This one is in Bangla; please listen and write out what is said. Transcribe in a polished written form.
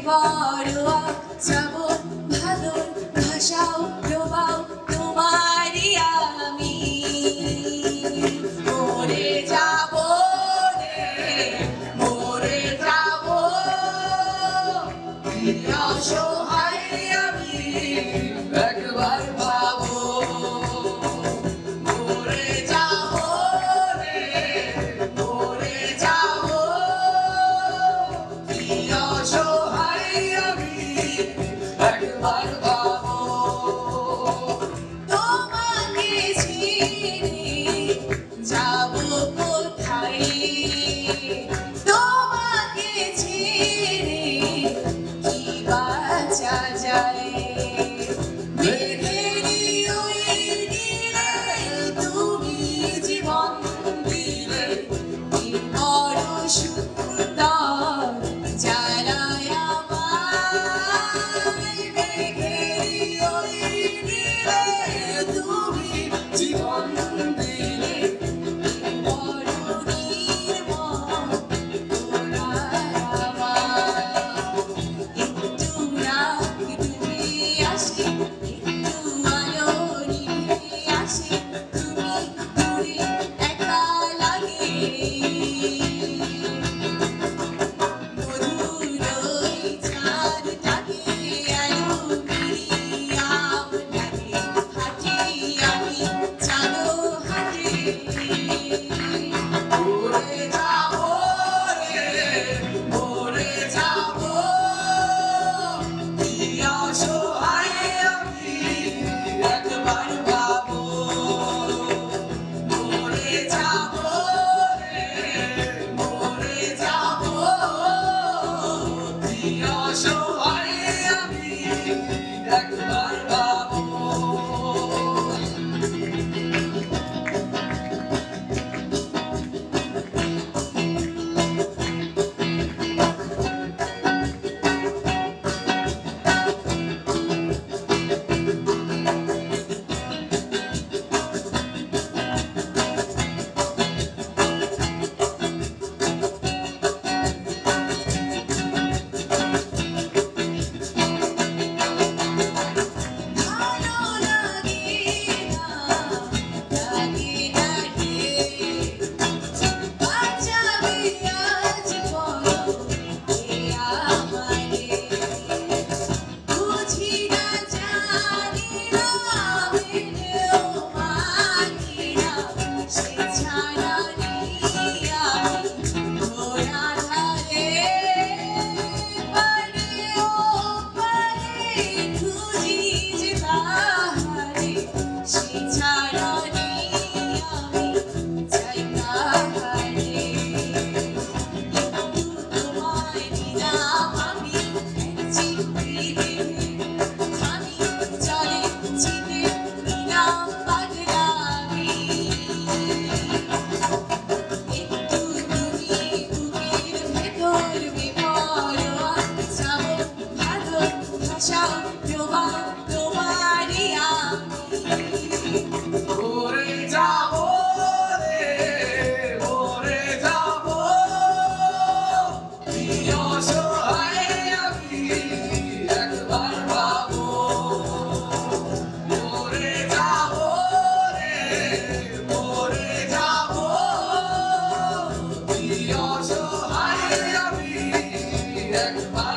বেপরোয়া যাব ভালোর ভাষাও ডোবাও তোমারই আমি মরে যাব রে মরে যাব অসহায় আমি একবার ভাবো মরে যাব রে মরে যাব অসহায় আমি একবার ভাবো তোমাকে ছেড়ে যাব কোথায় তোমাকে ছেড়ে কি বাঁচা যায় মেঘেরই ওই নীলে তুমি জীবন দিলে কি বড় সুন্দর জ্বালায় আমায় মেঘেরই ওই নীলে তুমি জীবন দিলে কি বড় নির্মল তোমার আমায় একটু রাগ ডুবে আসে একটু আলো নিভে আসে তুমি দূরে একা লাগে মধুর ওই চাঁদটাকে আলো মিলিয়ে আপনাকে হাঁটি আমি চাঁদো হাতে মরে যাব রে মরে যাব কি অসহায় আমি একবার ভাবো মরে যাব রে মরে যাব কি অসহায় আমি একবার ভাবো ভালো লাগে না লাগে না রে বাঁচাবে আজ বলো কে আমারে বুঝি না জানি না মেনেও মানি না সে ছাড়া নেই আমি ঘোড়া ধারে পারে ও পারে খুঁজি যে তাহারে সে ছাড়া নেই আমি যাই কাহারে একটু তোমায় দিলাম আমি এক চিঠি আমি জলে চিনে নিলাম পাগলামি একটু তুমি বুকের ভেতর বেপরোয়া যাব ভালো ভাষাও ডোবাও তোমারই আমি মরে যাব রে মরে যাব কি অসহায় আমি একবার ভাবো মরে যাব রে মরে যাব কি অসহায় আমি একবার